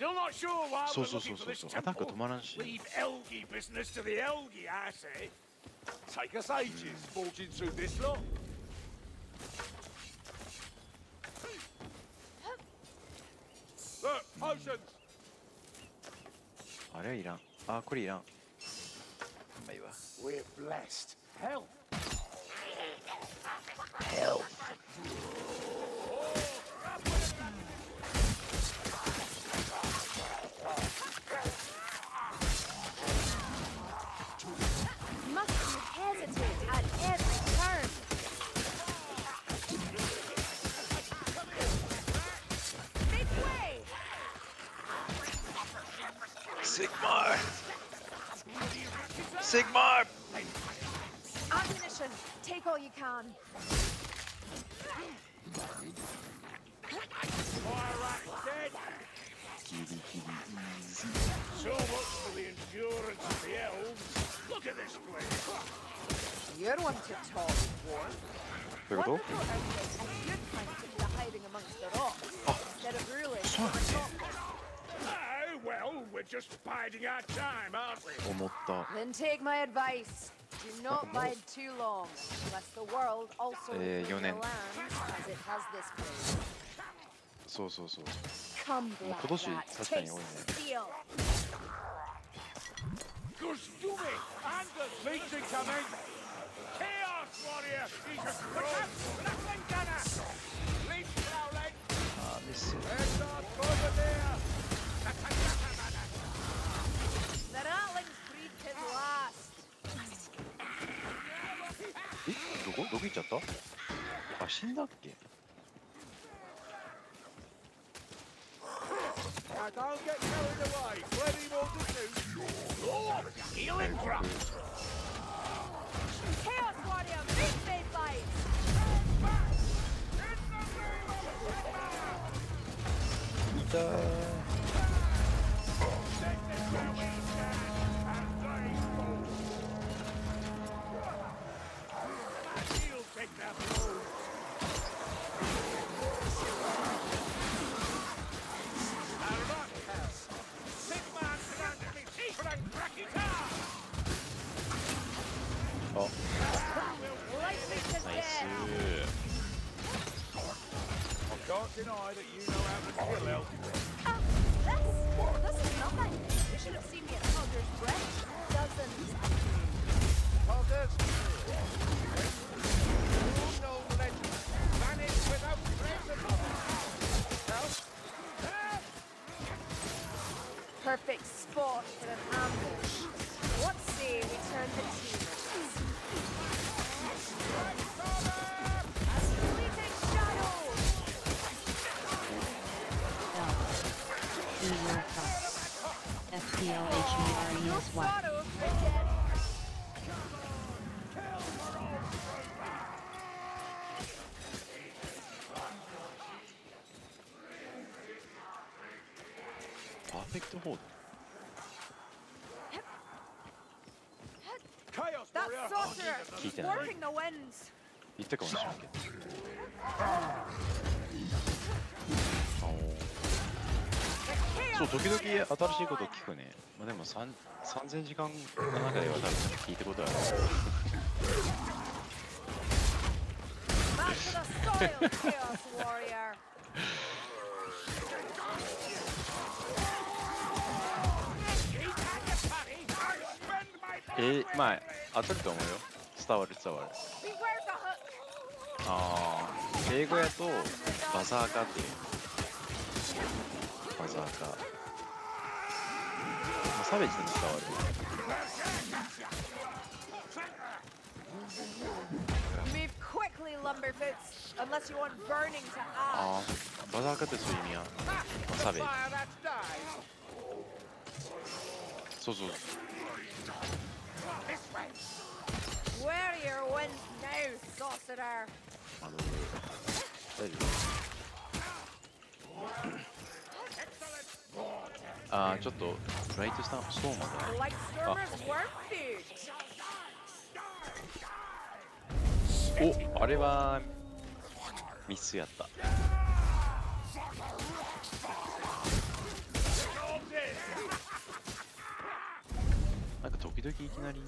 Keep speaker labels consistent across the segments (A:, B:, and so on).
A: Still not sure why we're looking for this
B: そうアタック止まらんし
A: Leave Elgi business to the Elgi, I say.
C: Take us ages forging through this lot. Look, potions.
B: あれはいらん。あ、これいらん。まあいいわ。
C: We're blessed. Hell.
D: Must you hesitate at every turn? Make way!
B: Sigmar! Sigmar!
D: Ammunition, take all you can.
A: Fire rat dead. So much for the endurance of the elves. Look at this place.
D: You're one to talk, War.
B: どういうこ
D: Wonderful outfit, and you'd find it to be hiding amongst the rocks instead of ruling
B: そうなんですね。
A: Ah, well, we're just biding our time, aren't we?
B: 思った。
D: Then take my advice. Do not bide too long, unless the world also
B: Eh,
D: includes
B: 4
D: the
B: 年。
D: land as it has this place.
B: そうそうそう。
D: Come,
B: もう
D: black
B: 今年
D: rat,
B: 確かに
D: taste
B: 多いね。
D: steel.
A: Gustumi! And the leech incoming! Chaos warrior! Jesus Christ! Nothing gunner! Leech prowling!
B: あー、ミス。
A: There's our bombardier!
D: The ratling's breed his last.
B: え、どこ行っちゃったあ、死んだっけ
A: Now don't get carried away! Plenty more to do! Oh! Healing drop!
D: Chaos warrior, meet me fight.
B: 痛ー。
A: He'll take that blow!
B: Oh.
D: Light me to
B: ナイス
D: death.
A: I can't deny that you know how to kill elf.
D: This is nothing. You should have seen me at Hunter's Breath. Dozens.
A: Others? You know legend. Vanish without trace of help! Help!
D: Perfect spot for an ambush. What say we turn the tables? Fleeting shadows!
E: FPLHMERE
D: No
E: is what?
D: sorrow for dead.
B: Perfect hold.
A: Chaos
D: That
A: warrior!
D: sorcerer
B: Keep
D: is
B: it.
D: warping the winds.
B: 言ったかもしれんけど。そう、時々新しいこと聞くね。まあ、でも3000時間の中では多分聞いたことある。
D: Back to the soil, Chaos warrior.
B: まあ当たると思うよ。伝わる。
D: Beware the hook.
B: ああ、英語やとバザーカっていう。バザーカ。まあ、差別に伝わる。
D: Move quickly, lumberfoots, unless you want burning to
B: あ
D: ash.
B: あ、バザーカってそういう意味や。まあ、差別。
A: Fire that dies!
B: そうそう。
D: Where are your winds now, sorcerer?
B: 大丈夫。ああ、ちょっとライトストーンまで。
D: Light stormers worm food.
B: お、あれはミスやった。 々いきなり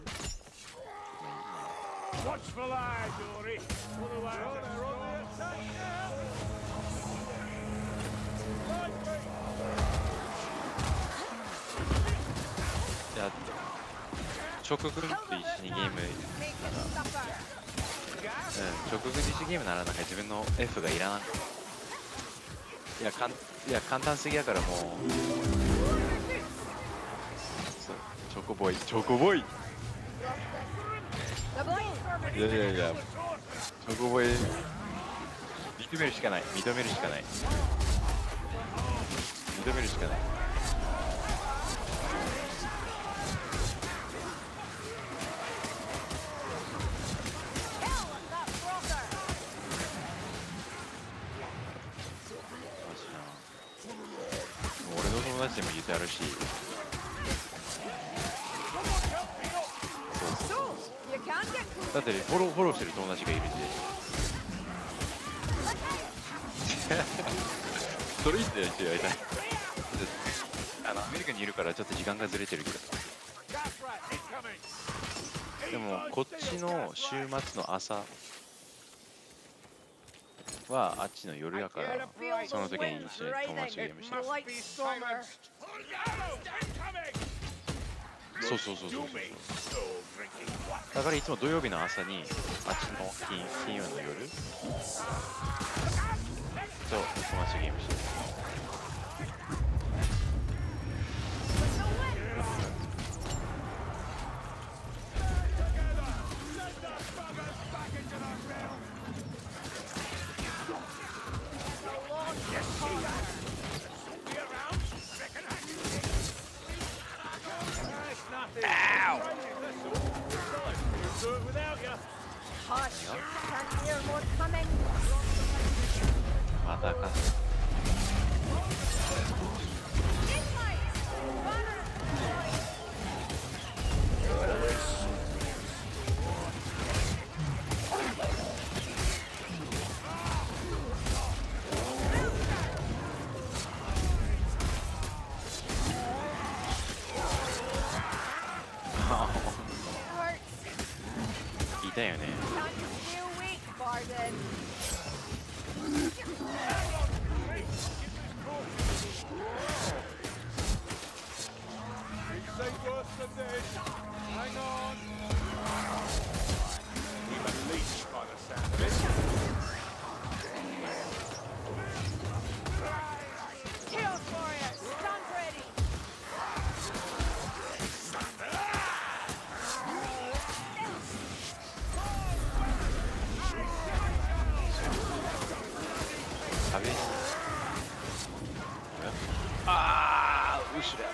A: Watchful eye, Dory. Otherwise, they're on the attack now. Lightweight.
B: いや直軍と一緒にゲーム
D: Make it suffer.
B: 直軍と一緒にゲームならなんか自分の F がいらない。いや簡単すぎやからもうそうチョコボーイ
D: The blade for
B: いやチョコボーイ認めるしかない認めるしかない。俺の友達でも言ってあるし、だってフォローしてる友達がいるんでそれいいんだよって言われたい。アメリカにいるからちょっと時間がずれてるけど、でもこっちの週末の朝はあっちの夜やからその時に一緒に友達とゲームしてる。そうだからいつも土曜日の朝にあっちの金曜の夜と友達とゲームしてる。
D: Hush! Can't hear more coming.
B: またか。痛いよね。ああ、後ろやった。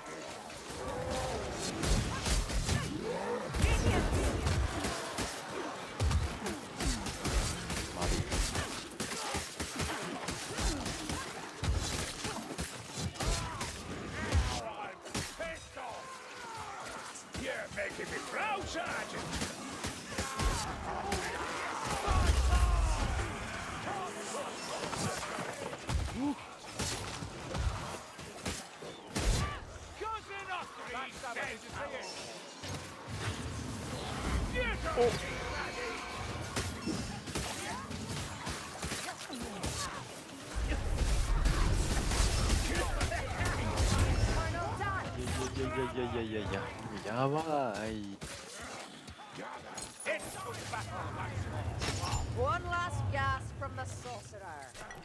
B: やばい。
D: One last gasp from the sorcerer.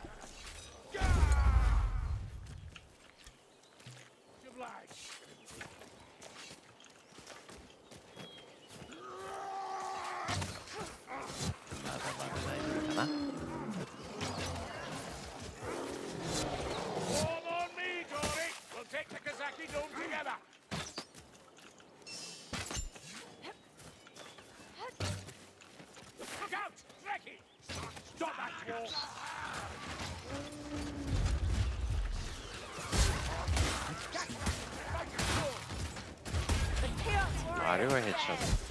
B: あれはヘッドショット。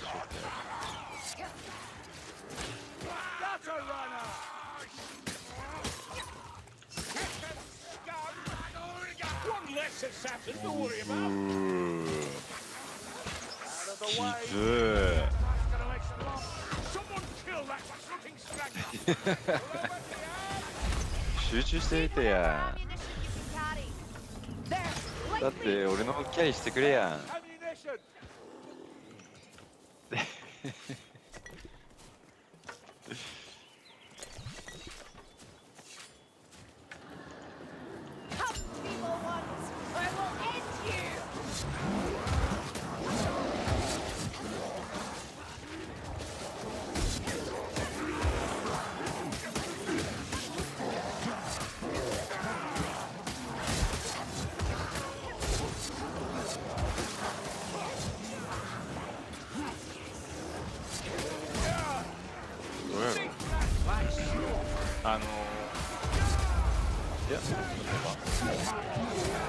C: of the
B: き
C: way.
B: つー
C: That's gonna make some long. Someone kill that fucking strangler.
B: 集中してみてや
D: Ammunition you can carry. There,
B: だって俺のキャリーしてくれやん
C: Ammunition.
D: come, feeble ones. I will end you.
B: どうやろういや例えば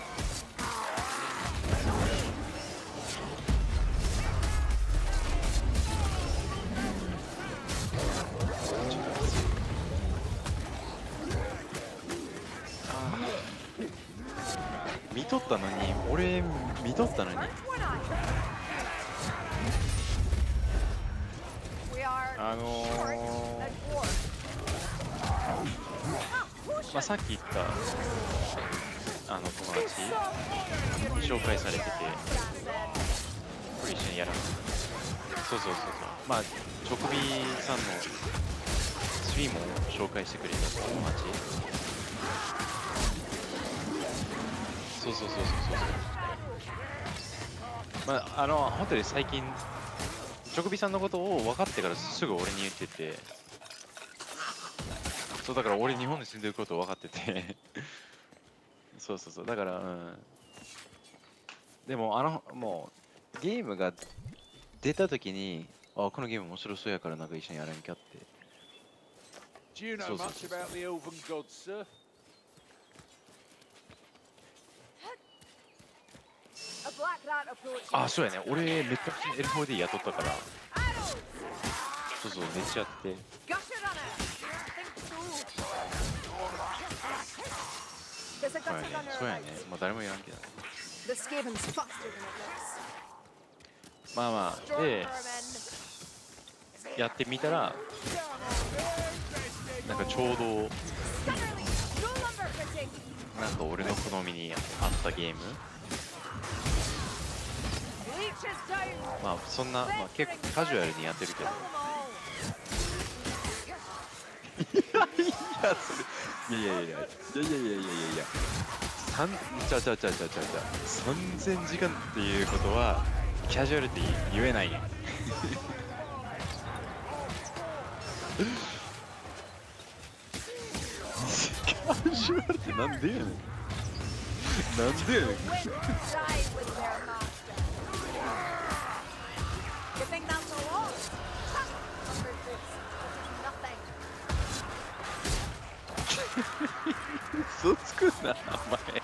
B: 見とったのに俺見とったのに
D: Weren't one eye. We are short and dwarf.
B: まあ、さっき言った友達紹介されててこれ一緒にやらないそうまあチョコビさんのストリームを紹介してくれた友達そうまあ本当に最近チョコビさんのことを分かってからすぐ俺に言っててそうだから俺日本に住んでることを分かっててそうだからでももうゲームが出た時にこのゲーム面白そうやからなんか一緒にやらんきゃって
C: Do you know much about the Elven gods, sir?
D: A black rat approaching.
B: あそうやね俺めっちゃ L4D 雇ったからそうめっちゃやって
D: Gusher runner. Think so. There's a
B: そうや
D: gusher
B: ね
D: runner
B: そうやね
D: around.
B: まあ誰もやらんけど
D: The Skaven's faster than it looks.
B: まあ
D: Storm
B: で
D: vermin.
B: やってみたらなんかちょうど
D: Gunnerly. No lumber fishing.
B: なんか俺の好みに合ったゲーム
D: Leech is down.
B: まあそんな、まあ、結構カジュアルにやってるけど
D: Kill them all.
B: いや3000時間っていうことはキャジュアルって言えないねキャジュアルってなんでやねんなんでやねん
D: Wind die with their master. You think that's a lot? Ha! Lumber boots. This is nothing.
B: 嘘つくなお前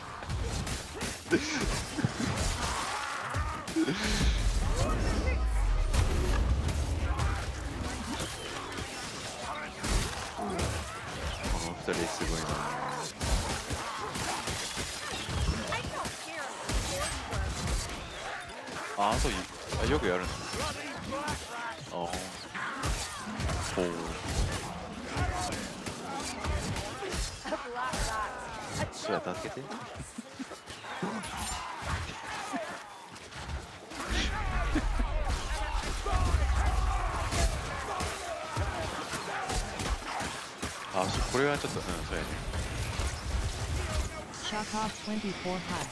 B: この二人すごいな
D: I don't care if it's
B: あそういうよくやるのあほう
D: a black rat. A
B: そうや助けてこれはちょっとそうやね
E: Chakov 24 high.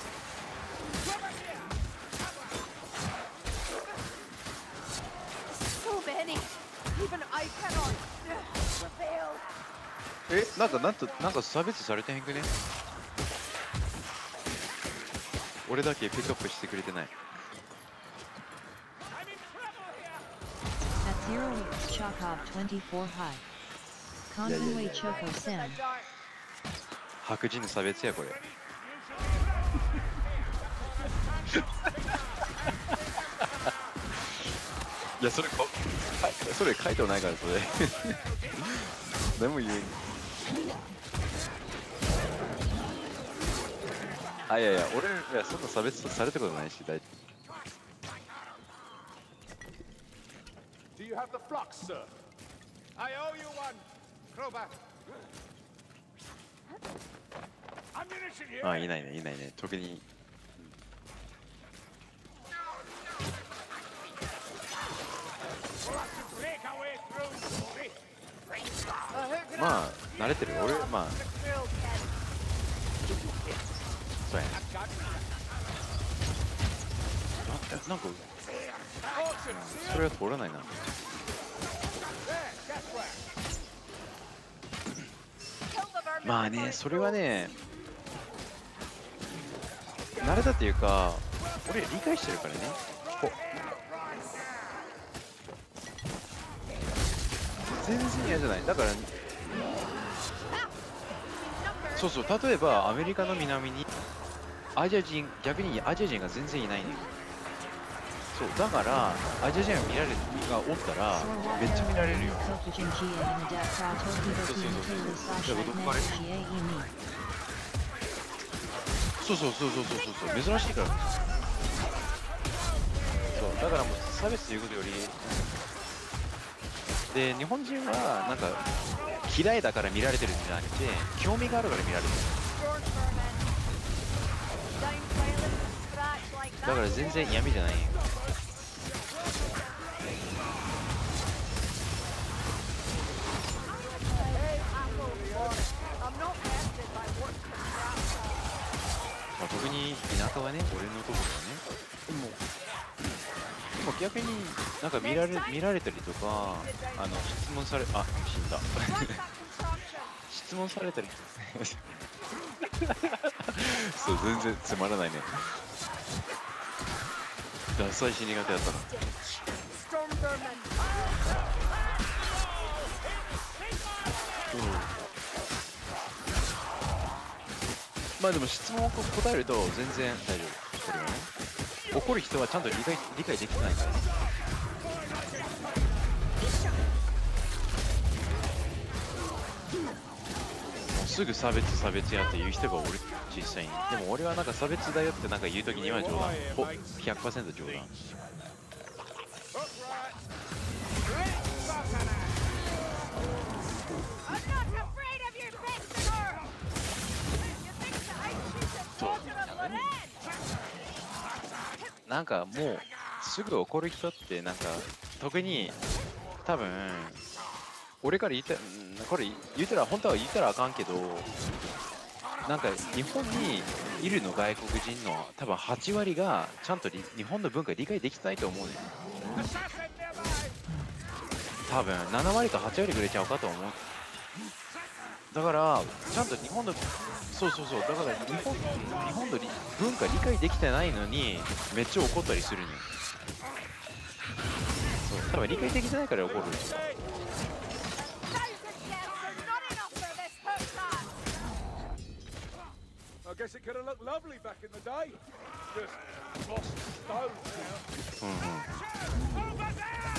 D: So many. Even I cannot prevail.
B: なんか差別されてへんくね俺だけピックアップしてくれてない
E: Athel Chakov 24 high. Conway Choco Sim.
D: A dark.
B: 白人の差別やこれいやそれそれ書いてもないからそれ何も言えんいやそんな差別されたことないし大丈夫
C: you have the flux, sir?
A: I owe you one, Crowbar.
C: Ammunition here.
B: あ、いないね、いないね。特に。
C: We'll have to break our way through, Rory.
D: Oh,
B: まあ、慣れてる。俺、まあ、
D: the cruel cat.
B: そうやね。なんか、それは通らないな。
A: There, guess where?
D: Kill the vermin
B: まあ
D: before
B: ね、
D: it
B: それは
D: grows.
B: ね、慣れたっていうか、俺理解してるからね。全然嫌じゃない。だから、そうそう、例えばアメリカの南にアジア人、逆にアジア人が全然いないね。そう、だからアジア人が見られるがおったらめっちゃ見られるよ。そうそうそうそうそうそうそう、珍しいから。そう、だからもう差別ということより、で、日本人はなんか嫌いだから見られてるんじゃなくて、興味があるから見られてる。
D: Storm vermin. Down violent and scratch like
B: だから
D: that.
B: 全然闇じゃないよ。
D: Hey, Athel, I'm not tempted by what's the crap.
B: まあ、特に田舎はね、俺のところはね。でも逆になんか見られたりとか、質問され、あ、死んだ。
D: Like that concoction.
B: 質問されたりそう、全然つまらないね。ダサいし苦手だったな。
D: Storm vermin.
B: まあでも質問を答えると全然大丈夫。これはね。怒る人はちゃんと理解できてないから。もうすぐ差別やって言う人がおる、実際に。でも俺はなんか差別だよってなんか言うときには冗談。お、100% 冗談。
D: I'm not afraid of your big sword. You think that I shoot the daughter of Loren?
B: なんかもうすぐ怒る人ってなんか特に多分俺から言ったこれ言ったら本当は言ったらあかんけど、なんか日本にいるの外国人の多分8割がちゃんと日本の文化理解できてないと思うね。
A: Assassin nearby.
B: 多分7割か8割ぐらいちゃうかと思う。だからちゃんと日本のそうそうそう、だから日本の文化理解できてないのにめっちゃ怒ったりするね。そう、多分理解できてないから怒る。
D: 1,000 deaths are not enough for this hook rat.
C: I guess it could have looked lovely back in the day. Just lost stone now.
B: うんうん。
C: Over there!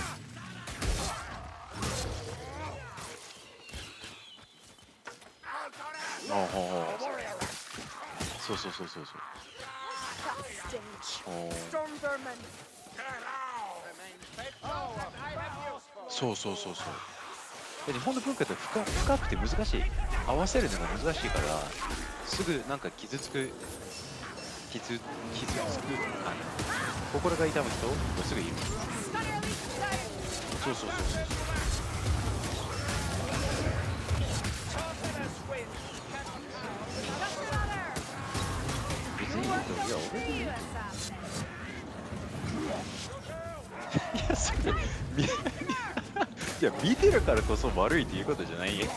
B: ほうほうほう。そうそうそうそうそう。
D: That stench.
B: おー
D: Storm vermin.
A: Remain faithful, and I have use for.
B: そうそうそうそう。で日本の文化って深くて難しい。合わせるのが難しいからすぐなんか傷つく心が痛む人がすぐいる。
D: Stunner leaps down.
B: そうそうそうそう。
A: Torturous wind cannot
D: Just another.
B: 別にいいと思う。いや
D: Free
B: 俺でいい
D: you,
B: と
D: assassin.
B: 思う。いやそれいや見てるからこそ悪いっていうことじゃないよ。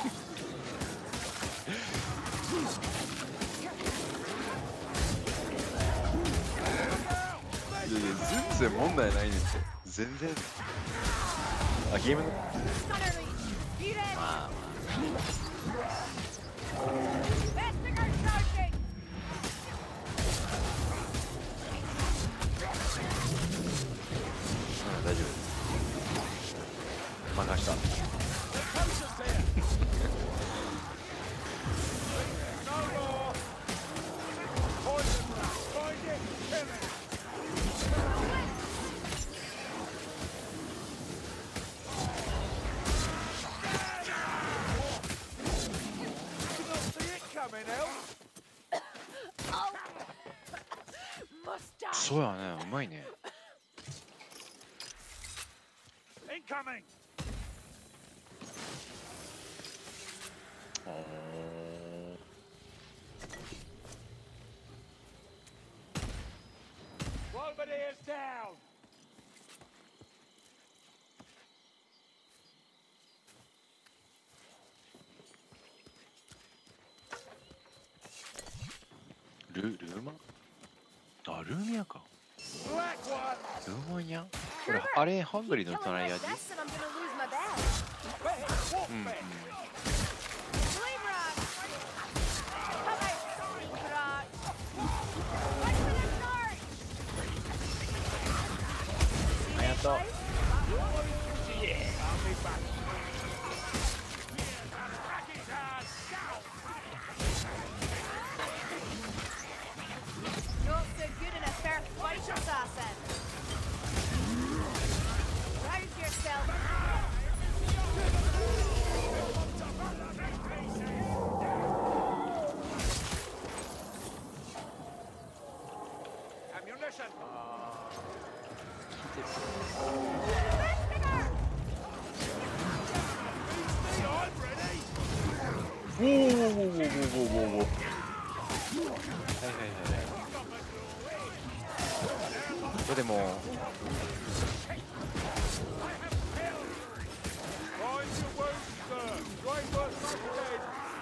B: いやいや全然問題ないねんって。全然。あ、ゲームの
D: Stunner leap. Be ready.
B: まあ
D: Vesting are charging.
B: 大丈夫。任した。
A: no more. Poison rat. Find it, kill it.
B: そうやね、うまいね。
C: Incoming!
B: おー。
C: Bombardiers down!
B: ルーマン？あ、ルーミアか。
C: Black one!
B: ルーマンや。これ、あれ、ハンドリーの隣味？
C: Wait, walk
B: うんうん。
C: back!
B: Hayato.
C: Yeah, I'll be back. Back his ass down!
D: Not so good in a fair fight, assassin. Rouse yourself.
A: Ammunition.
C: I'm ready!
B: おおおおおおおおお。はいはいはい。これでも。
A: Find your wounds, sir. Right foot back again.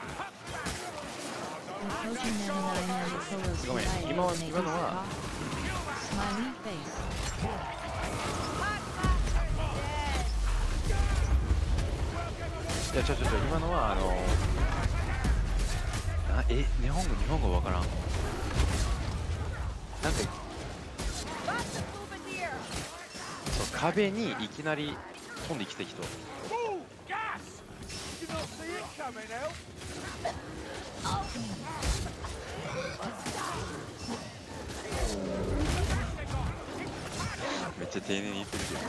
E: Approaching them 9
B: ごめん、今のは
E: Smiley face.
B: いや、ちょ、今のは日本語わからん。なんか、 そう、壁にいきなり飛んできた人。
C: Ooh, gas!
A: Did you not see it coming, Elf?
B: めっちゃ丁寧に言ってるけど。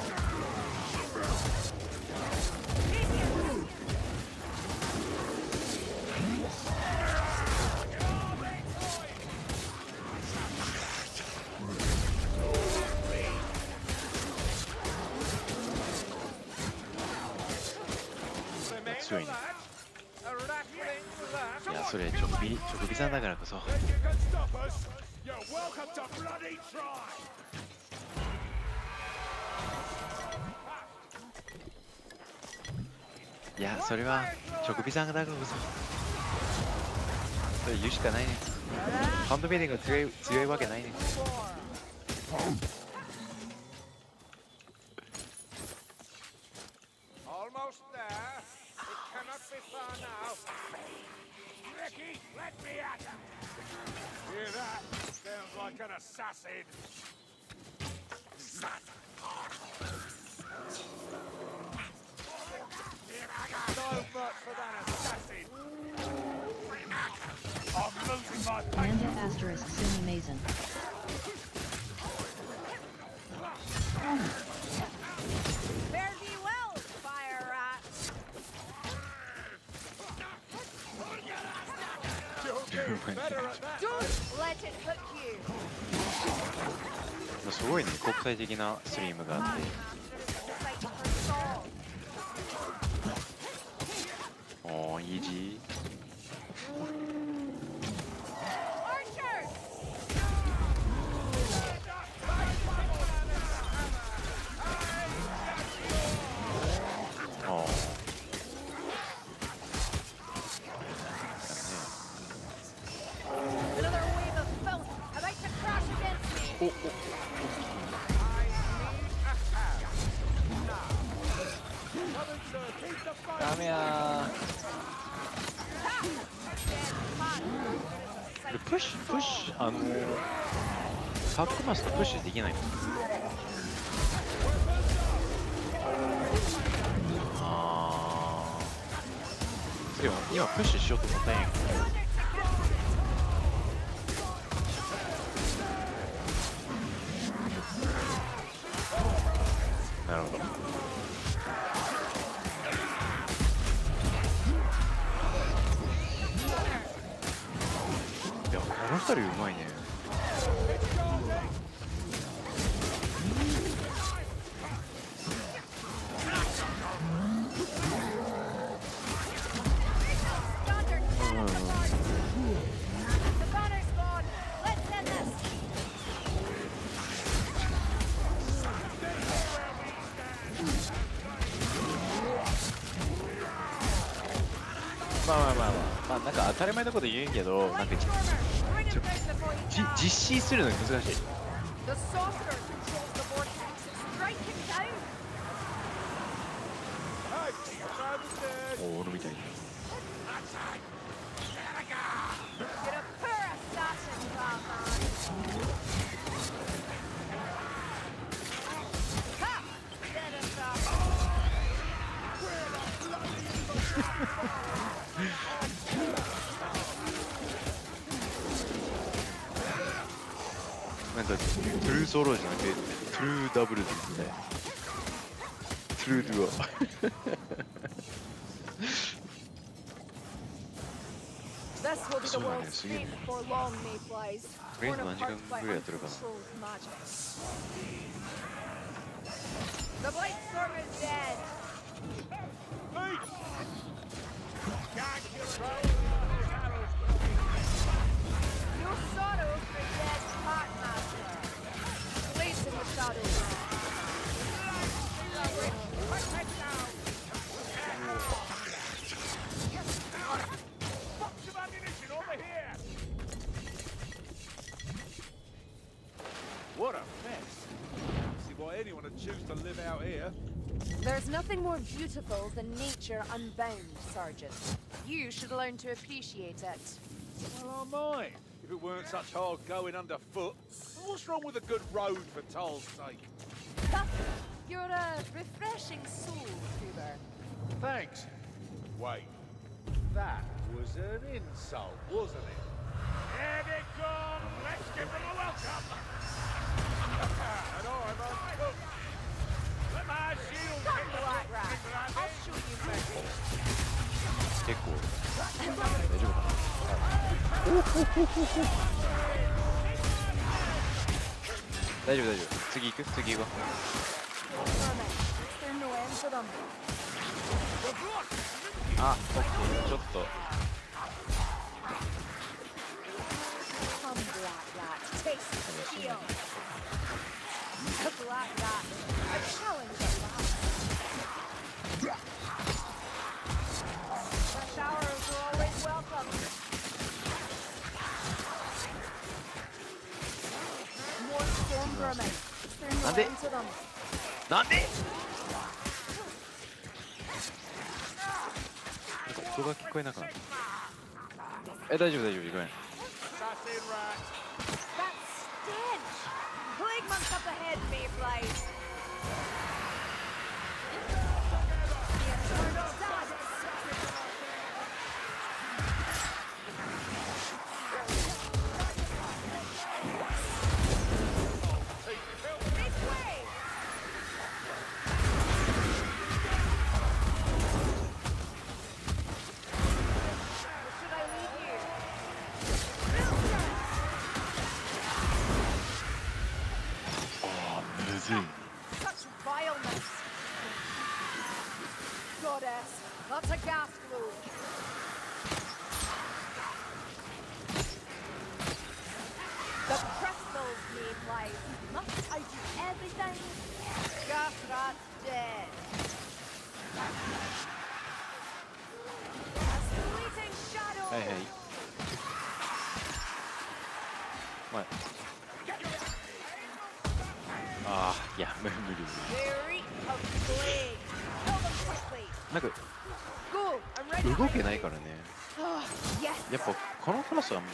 B: 強いね。
A: A rattling for that.
B: いや、それ直火さんだからこそ。
C: Then you can stop us! You're welcome to bloody try!
B: いや、それは直火さんだからこそ。それ言うしかないね。ハンドメイデンが強いわけないね。
A: Almost there. It cannot be far now.
C: Ricky, let me at him! Hear that? Sounds like an assassin!
A: So much for that assassin.
C: I'm losing my
E: Amanda asterisk Simi Mason.
D: Fare thee well, fire rat.
A: You're getting better at that.
D: Don't let it hook you.
B: すごいね、国際的なストリームがあっ
D: My
B: て。
D: master is a sight for swords.
B: おー、イージー。
D: Archers!
B: おー。
D: Another wave of filth about to crash against me.
B: ダメやー。プッシュ、タックマスとプッシュできないの？あー。でも今プッシュしようと思ったんやん。なるほど。 の二人うまいね。まあなんか当たり前のこと言うんけど、なんか実施するのが難しい。お俺みたいに。なんかトゥルーソロじゃなくてトゥルーダブルですね。トゥルードゥア。そうだね、すげえね。とりあえず何時間ぐらいやってるかな。
C: What a mess. See why anyone would choose to live out here.
D: There's nothing more beautiful than nature unbound, Sergeant. You should learn to appreciate it.
C: Well, I might. If it weren't such hard going underfoot. What's wrong with a good road for toll's sake?
D: You're a refreshing soul, Cooper.
C: Thanks. Wait. That was an insult, wasn't it? Here they come! Let's give them a welcome! And I'm uncooked. Let my shield
D: Stop the light rat. I'll shoot you first.
B: 結構大丈夫かな。大丈夫大丈夫。次行く？次行こう。あ、オッケー。ちょっと。なんで？なんで？音が聞こえなかった。大丈夫大丈夫、ごめん。
D: That's a gas globe. The crystals made life. Must I do everything? Gas rat's dead. A fleeting shadow.
B: Hey, hey. What? Ah, yeah, 無理。
D: They reek of plague. Kill them quickly.
B: なんか
D: Go. I'm ready.
B: 動けないからね。
D: Yes.
B: やっぱこのクラスは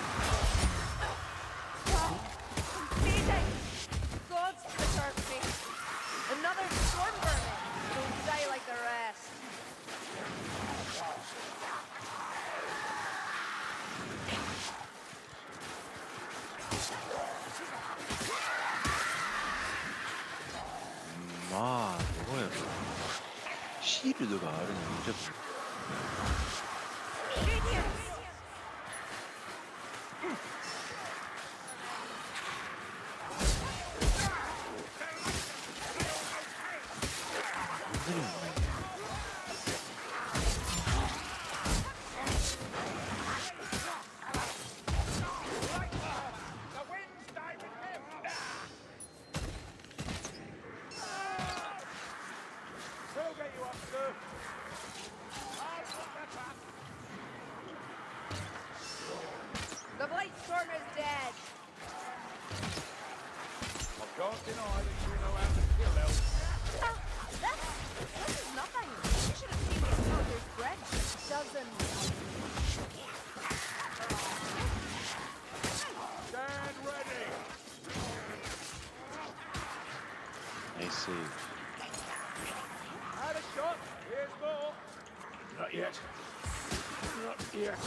D: God's preserve me. Another storm vermin. Don't die like the rest.
B: Ma, どうやろう。シールドがあるのにちょっと。 セーブ。
C: Had a shot. Here's more. Not yet. Not yet.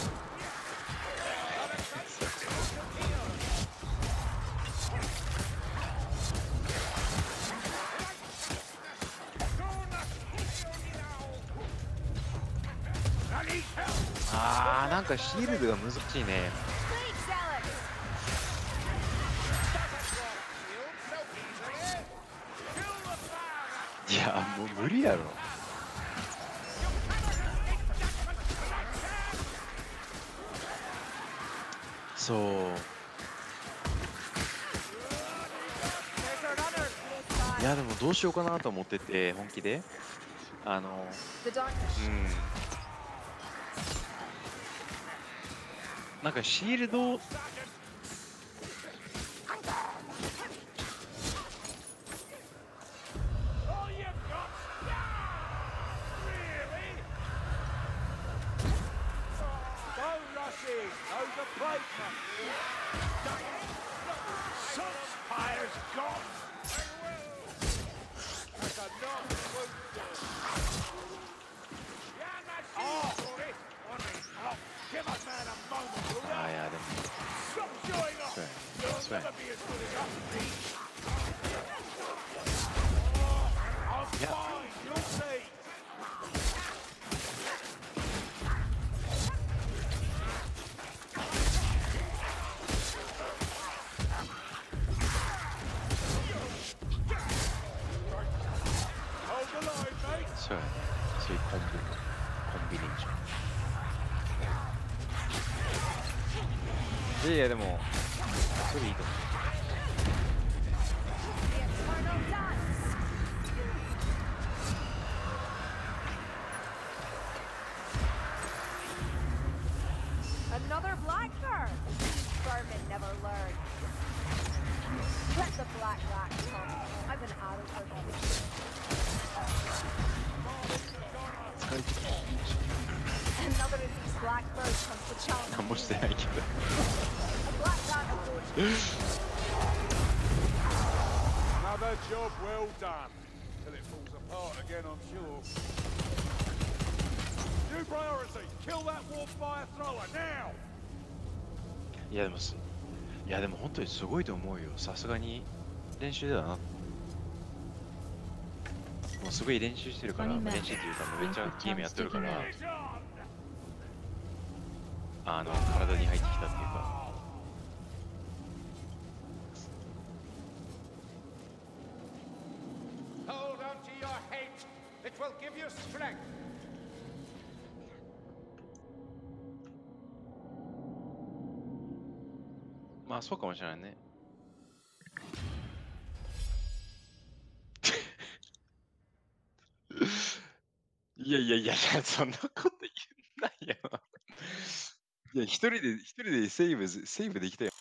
C: I need help.
B: あー、なんかシールドが難しいね。
D: Please sell it.
B: いや、もう無理やろ。そう。いや、でもどうしようかなと思ってて、本気で。
D: The darkness.
B: なんかシールド。
C: All you've got. Really? Don't rush in. Those are placemen. Sunspire's gone. That's a knock. Oh, give a man a moment, will
B: あー、いや、でも。
C: Stop showing off.
B: そうや。
C: You'll never be as good as us. I'm
B: Yeah.
C: fine. You'll see. Hold the line, mate.
B: そうやね。そういうコンビネーション。いやいや、でも、それいいと思う。
D: The eternal dance. Another blackbird. Vermin never learn. Let the black rat come. I've an arrow for them. Another of these blackbirds comes to challenge
B: 何もしてないけど。
D: A black rat approaches.
C: Another job well done. Till it falls apart again, I'm sure. New priority. Kill that warfire thrower now.
B: いや、でも本当にすごいと思うよ。さすがに練習だな。もうすごい練習してるから、練習っていうか、めっちゃゲームやってるから、
C: It's on.
B: 体に入ってきたっていうか。
A: Hold on to your hate. It will give you strength.
B: まあそうかもしれないね。いやいやいや、そんなこと言うんないよ。いや、一人でセーブできたよ。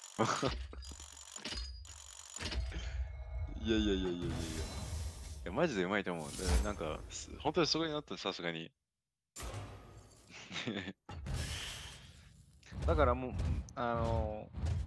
B: いやいやいやいやいやいや。いや、マジでうまいと思う。なんか、本当にすごいなって、さすがに。だからもう、